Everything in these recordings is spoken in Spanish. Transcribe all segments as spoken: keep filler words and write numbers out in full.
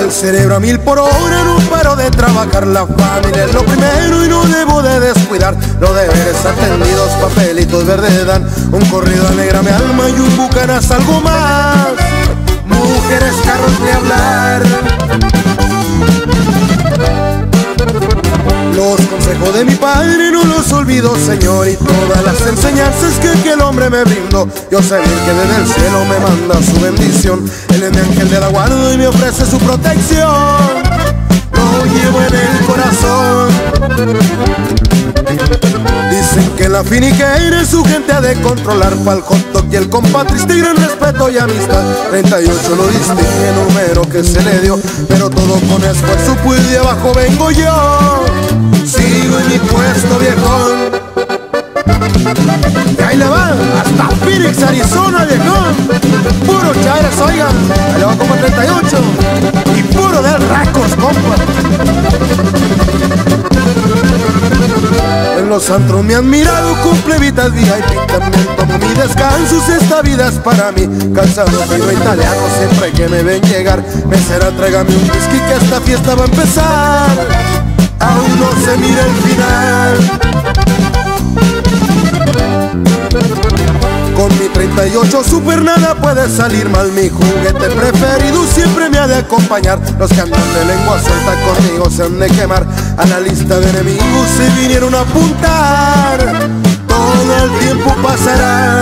el cerebro a mil por hora, no paro de trabajar. La familia es lo primero y no debo de descuidar los deberes atendidos. Papelitos verdes dan un corrido, alegra mi alma y un bucanas algo más. Mujeres, carros, ni hablar. Los consejos de mi padre no los olvido, Señor, y todas las enseñanzas que aquel hombre me brindó. Yo sé bien que desde el cielo me manda su bendición. Él es mi ángel de la guarda y me ofrece su protección. Lo llevo en el corazón. Dicen que la finiquera su gente ha de controlar. Pa'l hot dog y el compa triste y gran respeto y amistad. Treinta y ocho lo distingue, número que se le dio, pero todo con esfuerzo, pues de abajo vengo yo. Sigo en mi puesto, viejón. Y ahí le va, hasta Phoenix, Arizona, viejón. Puro Chávez, oigan, ahí le va como treinta y ocho. Y puro Del Records, compa. En los antros me han mirado con plebitas V I P. También tomo mi descanso, si esta vida es para mí. Calzado fino italiano, siempre que me ven llegar. Mesera, tráigame un whisky que esta fiesta va a empezar. Aún no se mira el final. Con mi treinta y ocho super nada puede salir mal. Mi juguete preferido siempre me ha de acompañar. Los que andan de lengua suelta conmigo se han de quemar. A la lista de enemigos se vinieron a apuntar. Todo el tiempo pasará.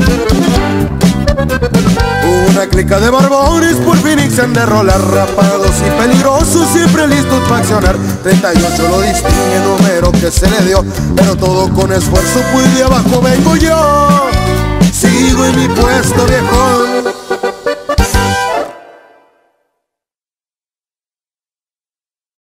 Una clica de barbones por Phoenix han de rolar. Rapados y peligrosos, siempre listos para accionar. Treinta y ocho lo distingue, número que se le dio, pero todo con esfuerzo, pues de abajo vengo yo. Sigo en mi puesto, viejón.